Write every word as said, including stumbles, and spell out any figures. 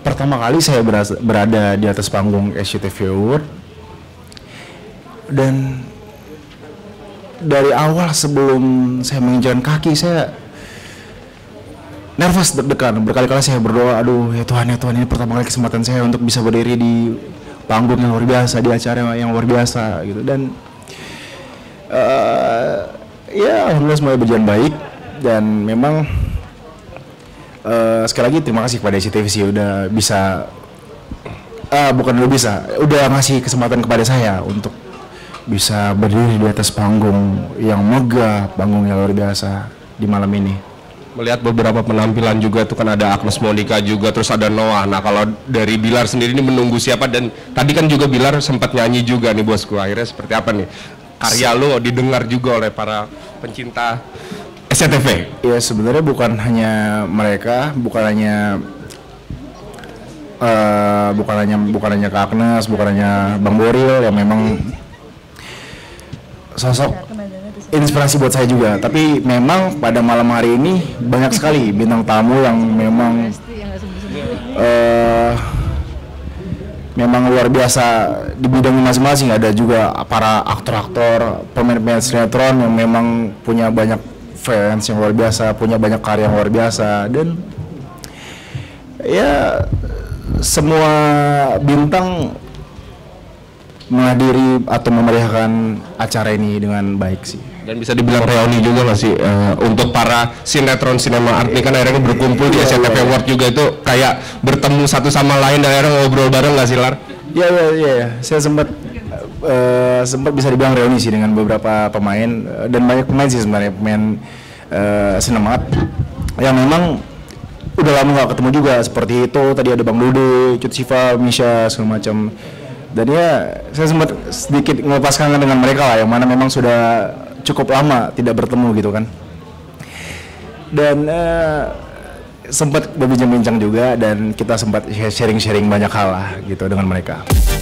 pertama kali saya berasa, berada di atas panggung S C T V Award, dan dari awal sebelum saya menginjakan kaki saya nervous, deg-degan. Berkali-kali saya berdoa, aduh ya Tuhan, ya Tuhan, ini pertama kali kesempatan saya untuk bisa berdiri di panggung yang luar biasa, di acara yang luar biasa gitu. Dan uh, ya alhamdulillah semuanya berjalan baik. Dan memang uh, sekali lagi terima kasih kepada S C T V sih udah bisa, uh, bukan udah bisa, udah ngasih kesempatan kepada saya untuk bisa berdiri di atas panggung yang megah, panggung yang luar biasa di malam ini. Melihat beberapa penampilan juga tuh kan ada Agnes Monica juga, terus ada Noah. Nah kalau dari Bilar sendiri ini menunggu siapa? Dan tadi kan juga Bilar sempat nyanyi juga nih bosku. Akhirnya seperti apa nih karya lo didengar juga oleh para pencinta S C T V? Ya sebenarnya bukan hanya mereka, bukan hanya uh, bukan hanya bukan hanya Kak Agnes, bukan hanya Bang Boril yang memang sosok inspirasi buat saya juga, tapi memang pada malam hari ini banyak sekali bintang tamu yang memang uh, memang luar biasa di bidang masing-masing. Ada juga para aktor-aktor, pemain-pemain sinetron yang memang punya banyak fans yang luar biasa, punya banyak karya yang luar biasa. Dan ya semua bintang menghadiri atau memeriahkan acara ini dengan baik sih. Dan bisa dibilang reuni juga nggak sih uh, untuk para sinetron sinema art ini kan akhirnya berkumpul di S C T V Award juga, itu kayak bertemu satu sama lain dan akhirnya ngobrol bareng nggak sih Lar? Iya iya iya ya. Saya sempat uh, sempat bisa dibilang reuni sih dengan beberapa pemain, uh, dan banyak pemain sih sebenarnya, pemain uh, sinema art yang memang udah lama nggak ketemu juga, seperti itu tadi ada Bang Dude, Cut Siva, Misha segala macam. Dan ya saya sempat sedikit ngelepas kangen dengan mereka lah, yang mana memang sudah cukup lama tidak bertemu gitu kan. Dan uh, sempat berbincang-bincang juga, dan kita sempat sharing-sharing banyak hal lah gitu dengan mereka.